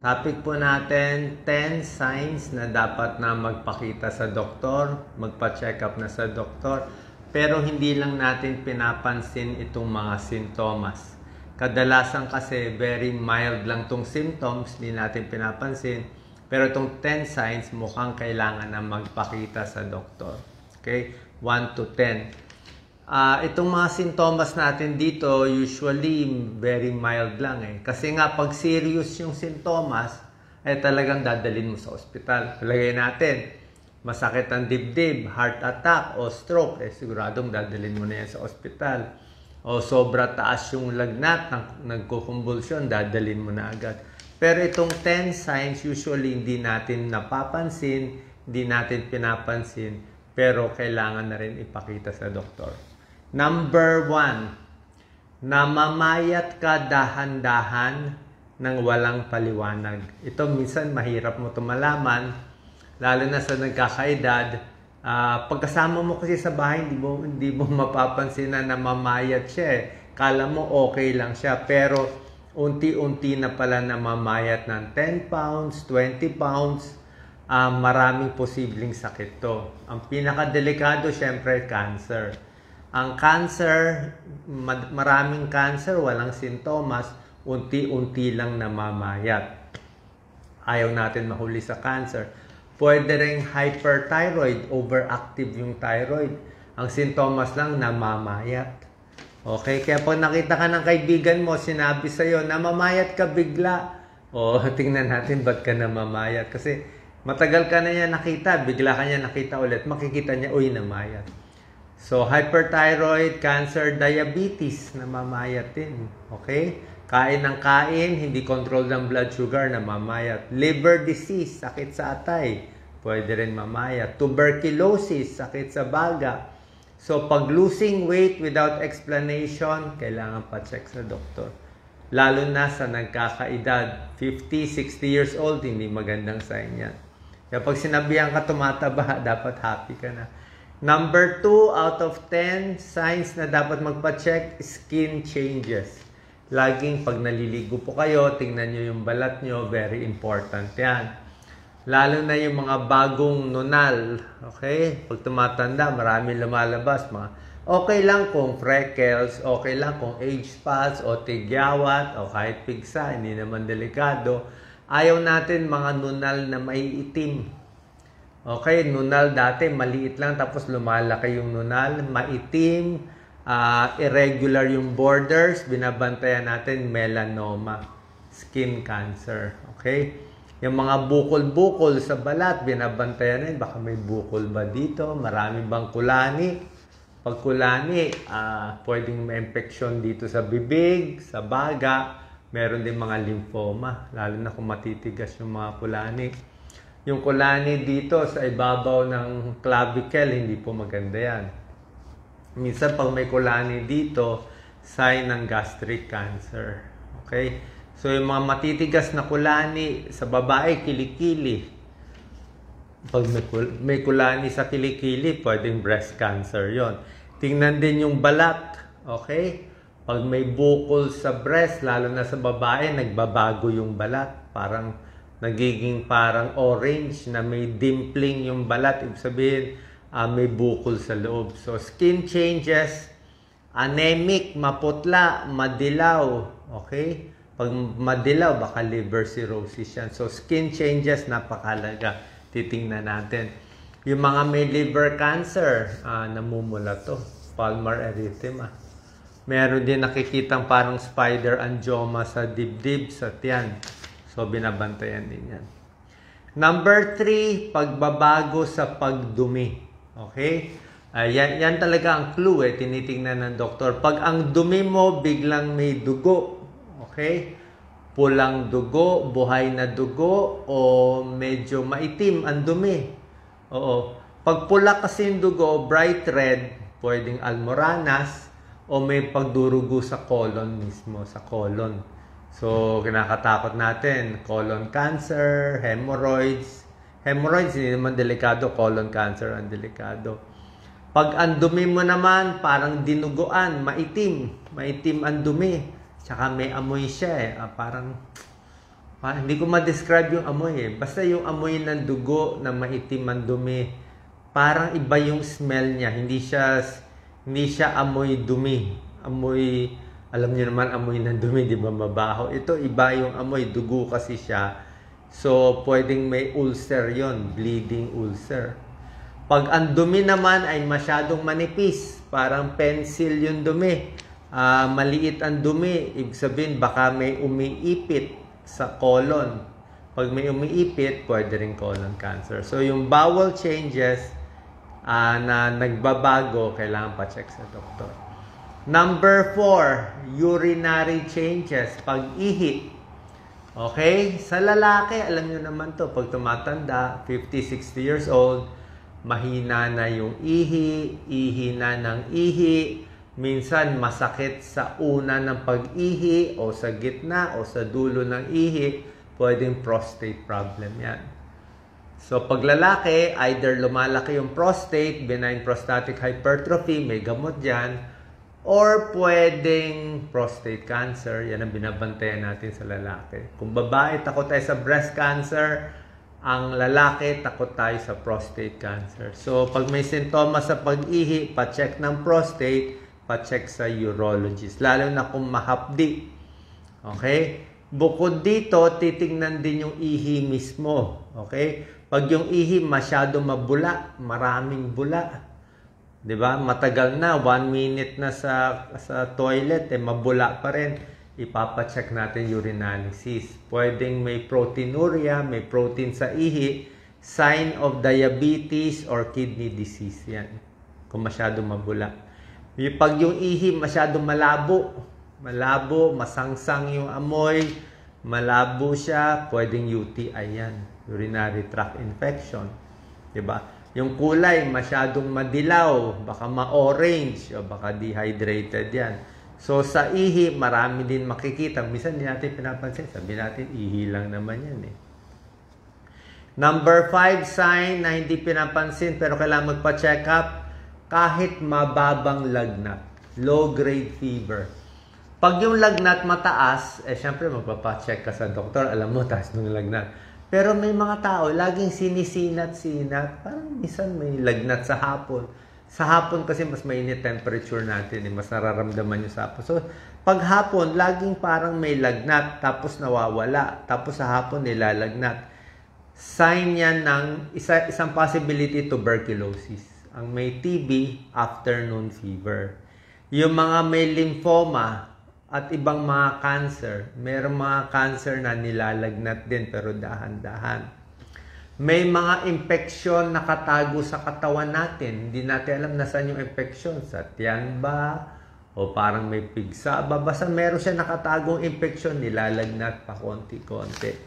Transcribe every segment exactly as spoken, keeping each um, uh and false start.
Topic po natin, ten signs na dapat na magpakita sa doktor, magpa-check up na sa doktor, pero hindi lang natin pinapansin itong mga sintomas. Kadalasan kasi very mild lang itong symptoms, hindi natin pinapansin, pero itong ten signs mukhang kailangan na magpakita sa doktor. Okay? one to ten. Uh, itong mga sintomas natin dito, usually very mild lang eh. Kasi nga pag serious yung sintomas, ay eh, talagang dadalhin mo sa ospital. Palagay natin, masakit ang dibdib, heart attack o stroke, eh siguradong dadalhin mo na yan sa ospital. O sobra taas yung lagnat, nagkukumbulsyon, dadalhin mo na agad. Pero itong ten signs, usually hindi natin napapansin, hindi natin pinapansin, pero kailangan na rin ipakita sa doktor. Number one, namamayat ka dahan-dahan ng walang paliwanag. Ito minsan mahirap mo ito malaman, lalo na sa nagkakaedad. Uh, pagkasama mo kasi sa bahay, hindi mo, hindi mo mapapansin na namamayat siya eh. Kala mo okay lang siya, pero unti-unti na pala namamayat ng ten pounds, twenty pounds. Uh, maraming posibleng sakit to. Ang pinakadelikado, syempre, cancer. Ang cancer, maraming cancer, walang sintomas, unti-unti lang namamayat. Ayaw natin mahuli sa cancer. Pwede rin hyperthyroid, overactive yung thyroid. Ang sintomas lang, namamayat. Okay, kaya pag nakita ka ng kaibigan mo, sinabi sa'yo, namamayat ka bigla. O, tingnan natin ba't ka namamayat. Kasi matagal ka na niya nakita, bigla ka niya nakita ulit, makikita niya, uy, namayat. So, hyperthyroid, cancer, diabetes, namamayat din. Okay? Kain ng kain, hindi control ng blood sugar, namamayat. Liver disease, sakit sa atay, pwede rin mamayat. Tuberculosis, sakit sa baga. So, pag losing weight without explanation, kailangan pa-check sa doktor. Lalo na sa nagkakaedad, fifty, sixty years old, hindi magandang sign yan. Kaya pag sinabihan ka tumataba, dapat happy ka na. Number two out of ten signs na dapat magpa-check, skin changes. Laging pag naliligo po kayo, tingnan nyo yung balat nyo, very important yan. Lalo na yung mga bagong nunal, okay? Pag tumatanda, marami lumalabas. Mga, okay lang kung freckles, okay lang kung age spots, o tigyawat, o kahit pigsa, hindi naman delikado. Ayaw natin mga nunal na maiitim. Okay, nunal dati, maliit lang, tapos lumalaki yung nunal, maitim, uh, irregular yung borders, binabantayan natin melanoma, skin cancer. Okay, yung mga bukol-bukol sa balat, binabantayan natin, baka may bukol ba dito, marami bang kulani. Pag kulani, uh, pwedeng may infection dito sa bibig, sa baga, meron din mga lymphoma, lalo na kung matitigas yung mga kulani. Yung kulani dito sa ibabaw ng clavicle, hindi po maganda yan. Minsan pag may kulani dito, sign ng gastric cancer. Okay? So yung mga matitigas na kulani sa babae, kilikili. Pag may, kul may kulani sa kilikili, pwedeng breast cancer yon. Tingnan din yung balat. Okay? Pag may bukol sa breast, lalo na sa babae, nagbabago yung balat. Parang nagiging parang orange na may dimpling yung balat. Ibig sabihin, uh, may bukol sa loob. So, skin changes, anemic, maputla, madilaw. Okay? Pag madilaw, baka liver cirrhosis yan. So, skin changes, napakalaga. Titingnan natin. Yung mga may liver cancer, uh, namumula to. Palmar erythema. Meron din nakikitang parang spider angioma sa dibdib, sa tiyan. So, binabantayan din yan. Number three, pagbabago sa pagdumi. Okay? Uh, yan, yan talaga ang clue eh, tinitingnan ng doktor. Pag ang dumi mo, biglang may dugo. Okay? Pulang dugo, buhay na dugo, o medyo maitim ang dumi. Oo. Pag pula kasi yung dugo, bright red, pwedeng almoranas, o may pagdurugo sa colon mismo, sa colon. So, kinakatakot natin, colon cancer, hemorrhoids. Hemorrhoids, hindi naman delikado, colon cancer ang delikado. Pag ang dumi mo naman, parang dinuguan, maitim. Maitim ang dumi. Tsaka may amoy siya eh. Ah, parang Ah, hindi ko ma-describe yung amoy eh. Basta yung amoy ng dugo na maitim ang dumi. Parang iba yung smell niya. Hindi siya, hindi siya amoy dumi. Amoy, alam niyo naman amoy ng dumi, di ba mabaho? Ito iba yung amoy, dugo kasi siya. So, pwedeng may ulcer yon, bleeding ulcer. Pag ang dumi naman ay masyadong manipis, parang pencil yung dumi. Uh, maliit ang dumi, ibig sabihin baka may umiipit sa colon. Pag may umiipit, pwede rin colon cancer. So, yung bowel changes uh, na nagbabago, kailangan pa-check sa doktor. Number four, urinary changes, pag-ihi. Okay? Sa lalaki, alam nyo naman to, pag tumatanda, fifty, sixty years old, mahina na yung ihi, ihi na ng ihi, minsan masakit sa una ng pag-ihi o sa gitna o sa dulo ng ihi, pwedeng prostate problem yan. So pag lalaki, either lumalaki yung prostate, benign prostatic hypertrophy, may gamot dyan, or pwedeng prostate cancer, yan ang binabantayan natin sa lalaki. Kung babae, takot tayo sa breast cancer, ang lalaki, takot tayo sa prostate cancer. So pag may sintomas sa pag-ihi, pa-check ng prostate, pa-check sa urologist, lalo na kung mahapdi. Okay? Bukod dito, titingnan din yung ihi mismo. Okay? Pag yung ihi masyado mabula, maraming bula, 'di ba? Matagal na, one minute na sa sa toilet, eh mabula pa rin. Ipapa-check natin urinalysis. Pwedeng may proteinuria, may protein sa ihi, sign of diabetes or kidney disease yan. Kung masyado mabula. Pag yung ihi masyadong malabo, malabo, masangsang yung amoy, malabo siya, pwedeng U T I yan, urinary tract infection. Diba? Yung kulay masyadong madilaw, baka ma-orange, o baka dehydrated yan. So sa ihi, marami din makikita. Minsan hindi natin pinapansin, sabi natin, ihi lang naman yan eh. Number five sign na hindi pinapansin pero kailangan magpa-check up, kahit mababang lagnat, low-grade fever. Pag yung lagnat mataas, eh syempre magpapacheck ka sa doktor, alam mo, taas ng lagnat. Pero may mga tao, laging sinisinat-sinat, parang minsan may lagnat sa hapon. Sa hapon kasi mas mainit temperature natin, eh, mas nararamdaman nyo sa hapon. So, pag hapon, laging parang may lagnat, tapos nawawala, tapos sa hapon nilalagnat. Sign yan ng isa, isang possibility, tuberculosis. Ang may T B, afternoon fever. Yung mga may lymphoma at ibang mga cancer, mayroong mga cancer na nilalagnat din pero dahan-dahan. May mga infeksyon na katago sa katawan natin. Hindi natin alam nasaan yung infeksyon. Sa tiyan ba? O parang may pigsa ba? Basta meron siya nakatagong infeksyon, nilalagnat pa konti-konti.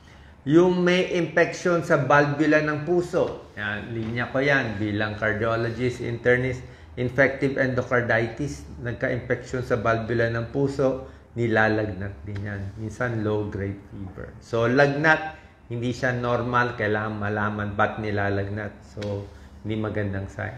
Yung may infection sa valvula ng puso, yan, linya ko yan, bilang cardiologist, internist, infective endocarditis, nagka-infection sa valvula ng puso, nilalagnat din yan. Minsan low-grade fever. So, lagnat, hindi siya normal, kailangan malaman ba't nilalagnat. So, hindi magandang sign.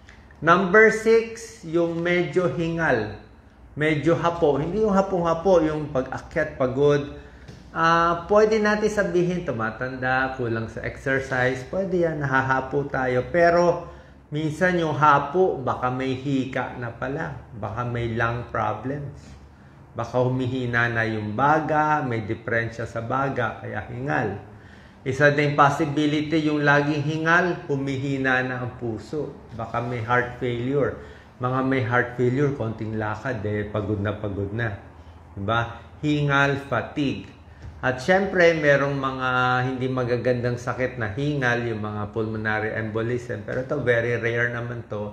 Number six, yung medyo hingal, medyo hapo. Hindi yung hapong-hapo, yung pag-akyat, pagod. Uh, pwede natin sabihin, tumatanda, kulang sa exercise, pwede yan, nahahapo tayo. Pero, minsan yung hapo, baka may hika na pala, baka may lung problems. Baka humihina na yung baga, may diferensya sa baga, kaya hingal. Isa din possibility, yung laging hingal, humihina na ang puso. Baka may heart failure. Mga may heart failure, konting lakad, eh, pagod na pagod na. Diba? Hingal, fatigue. At syempre, merong mga hindi magagandang sakit na hingal, yung mga pulmonary embolism. Pero ito, very rare naman to.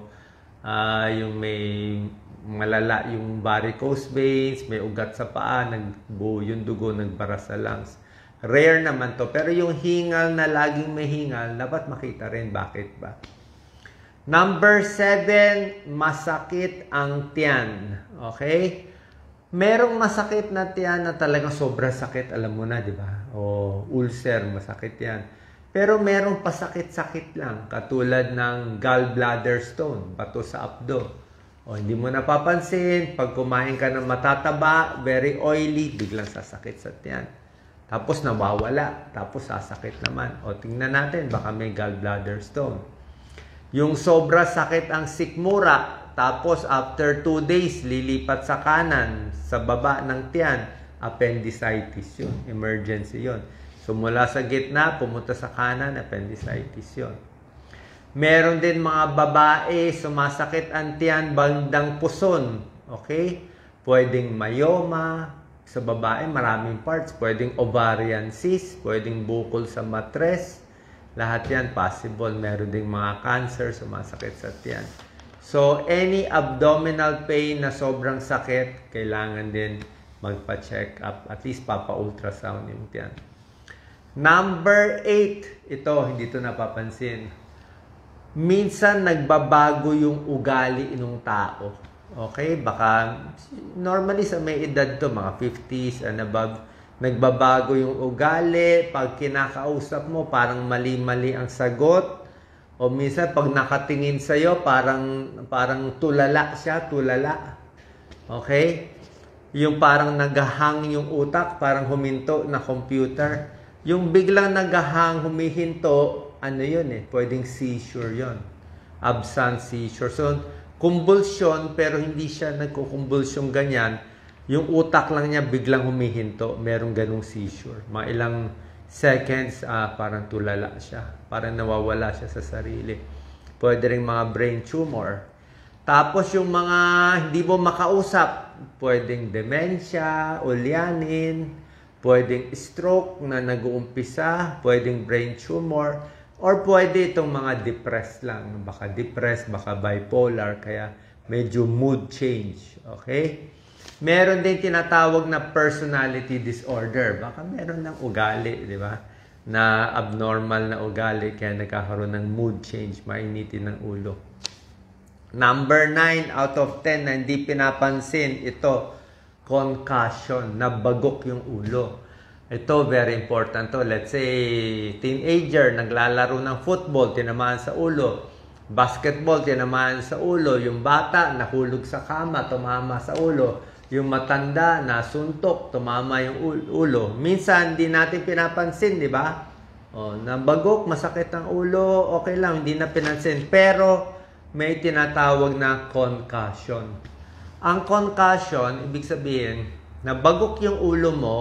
Uh, yung may malala yung varicose veins, may ugat sa paa, nagbuo yung dugo, nagbara sa lungs. Rare naman to. Pero yung hingal na laging may hingal, dapat makita rin. Bakit ba? Number seven, masakit ang tiyan. Okay? Merong masakit na tiyan na talagang sobrang sakit, alam mo na, di ba? O ulcer, masakit yan. Pero merong pasakit-sakit lang, katulad ng gallbladder stone, bato sa abdo. O hindi mo napapansin, pag kumain ka ng matataba, very oily, biglang sasakit sa tiyan. Tapos nawawala. Tapos sasakit naman. O tingnan natin, baka may gallbladder stone. Yung sobra sakit ang sikmura, tapos after two days, lilipat sa kanan, sa baba ng tiyan, appendicitis yun. Emergency yun. So mula sa gitna, pumunta sa kanan, appendicitis yun. Meron din mga babae, sumasakit ang tiyan, bandang puson. Okay? Pwedeng myoma, sa babae maraming parts. Pwedeng ovarian cyst, pwedeng bukol sa matres. Lahat yan possible. Meron ding mga cancer, sumasakit sa tiyan. So, any abdominal pain na sobrang sakit, kailangan din magpa-check up. At least papa-ultrasound yung tiyan. Number eight, ito, hindi ito napapansin. Minsan nagbabago yung ugali ng tao. Okay? Baka normally sa may edad to, mga fifties and above, nagbabago yung ugali. Pag kinakausap mo, parang mali-mali ang sagot. O minsan pag nakatingin sa'yo, parang, parang tulala siya, tulala. Okay? Yung parang nagahang yung utak, parang huminto na computer. Yung biglang nagahang, humihinto, ano yun eh, pwedeng seizure yun. Absent seizure. So, convulsion, pero hindi siya nagkukumbulsyon ganyan. Yung utak lang niya biglang humihinto, merong ganong seizure. Mga ilang seconds, ah, parang tulala siya. Parang nawawala siya sa sarili. Pwede rin mga brain tumor. Tapos yung mga hindi mo makausap, pwedeng dementia, ulyanin, pwedeng stroke na nag-uumpisa, pwedeng brain tumor, or pwede itong mga depressed lang. Baka depressed, baka bipolar, kaya medyo mood change. Okay? Meron din tinatawag na personality disorder. Baka meron ng ugali, di ba? Na abnormal na ugali, kaya nagkakaroon ng mood change, mainitin ng ulo. Number nine out of ten na hindi pinapansin, ito, concussion, nabagok yung ulo. Ito, very important to. Let's say, teenager, naglalaro ng football, tinamaan sa ulo. Basketball, tinamaan sa ulo. Yung bata, nahulog sa kama, tumama sa ulo. Yung matanda, nasuntok, tumama yung ulo. Minsan, hindi natin pinapansin, di ba? O, nabagok, masakit ang ulo, okay lang, hindi na pinansin. Pero, may tinatawag na concussion. Ang concussion, ibig sabihin, nabagok yung ulo mo,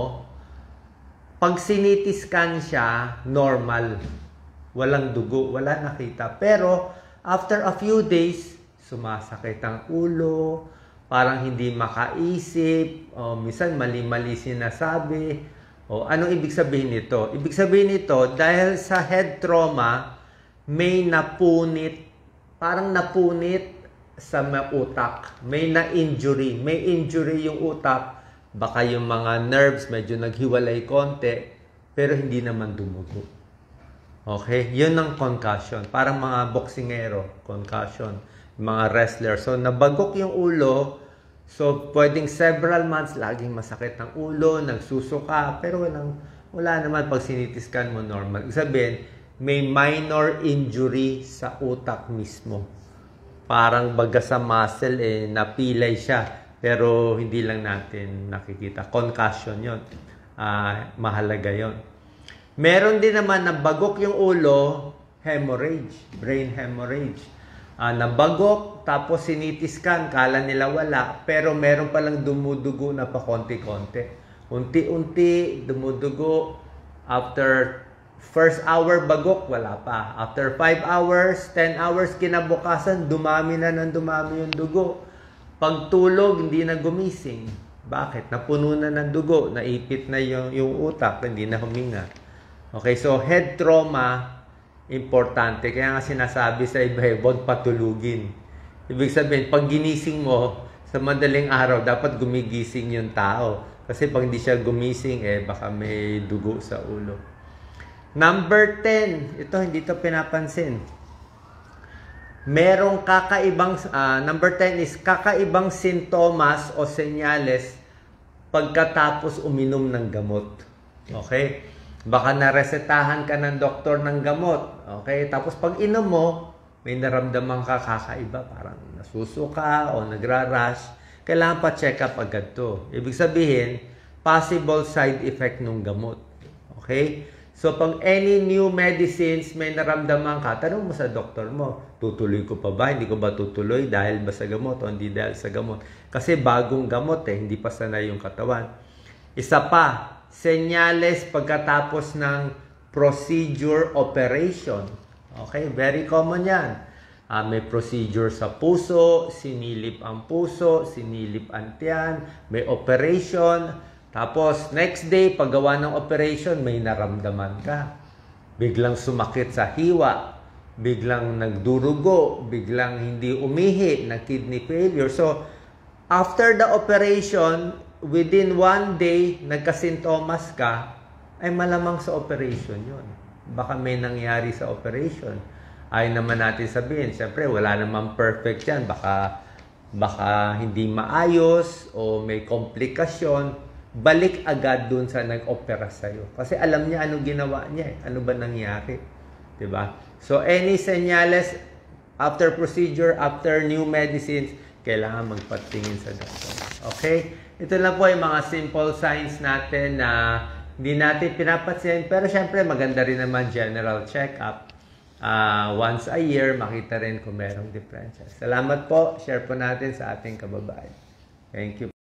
pag sinitiskan siya, normal. Walang dugo, wala nakita. Pero, after a few days, sumasakit ang ulo, parang hindi makaisip, o minsan mali-mali sinasabi. O anong ibig sabihin nito? Ibig sabihin nito, dahil sa head trauma, may napunit, parang napunit sa utak. May na-injury. May injury yung utak. Baka yung mga nerves medyo naghiwalay konti, pero hindi naman dumugo. Okay? Yun ang concussion. Parang mga boksingero, concussion. Mga wrestler. So, nabagok yung ulo. So, pwedeng several months, laging masakit ang ulo, nagsusuka, pero walang, wala naman pag sinitiskan mo normal. Ibig sabihin, may minor injury sa utak mismo. Parang baga sa muscle, eh, napilay siya. Pero hindi lang natin nakikita. Concussion yun. Uh, mahalaga yun. Meron din naman na bagok yung ulo, hemorrhage, brain hemorrhage. Uh, nabagok, tapos sinitiskan, kala nila wala, pero meron palang dumudugo na pa konti-konti. Unti-unti, dumudugo. After first hour bagok, wala pa. After five hours, ten hours, kinabukasan, dumami na ng dumami yung dugo. Pagtulog, hindi na gumising. Bakit? Napuno na ng dugo, naipit na yung, yung utak, hindi na huminga. Okay, so head trauma, importante. Kaya nga sinasabi sa iba, huwag patulugin. Ibig sabihin, pag ginising mo, sa madaling araw, dapat gumigising yung tao. Kasi pag hindi siya gumising, eh, baka may dugo sa ulo. Number ten, ito hindi to pinapansin. Merong kakaibang, uh, number ten is kakaibang sintomas o senyales pagkatapos uminom ng gamot. Okay? Baka naresetahan ka ng doktor ng gamot. Okay? Tapos pag inom mo, may naramdaman ka kakaiba. Parang nasusuka o nagra-rush. Kailangan pa check up agad to. Ibig sabihin, possible side effect ng gamot. Okay? So, pag any new medicines, may naramdaman ka, tanong mo sa doktor mo, tutuloy ko pa ba? Hindi ko ba tutuloy dahil ba sa gamot o hindi dahil sa gamot? Kasi bagong gamot eh, hindi pa sanay yung katawan. Isa pa, senyales pagkatapos ng procedure operation. Okay, very common yan. Uh, may procedure sa puso, sinilip ang puso, sinilip ang tiyan, may operation. Tapos, next day, paggawa ng operation, may naramdaman ka. Biglang sumakit sa hiwa, biglang nagdurugo, biglang hindi umihi, na kidney failure. So, after the operation, within one day, nagkasintomas ka, ay malamang sa operation yun. Baka may nangyari sa operation. Ay naman natin sabihin, siyempre, wala namang perfect yan. Baka, baka hindi maayos o may komplikasyon. Balik agad dun sa nag-opera sa'yo. Kasi alam niya ano ginawa niya eh. Ano ba nangyari? Diba? So, any senyales after procedure, after new medicines, kailangan magpatingin sa doktor. Okay? Ito lang po yung mga simple signs natin na hindi natin pinapansin. Pero syempre, maganda rin naman general check-up. Uh, once a year, makita rin kung merong differences. Salamat po. Share po natin sa ating kababayan. Thank you.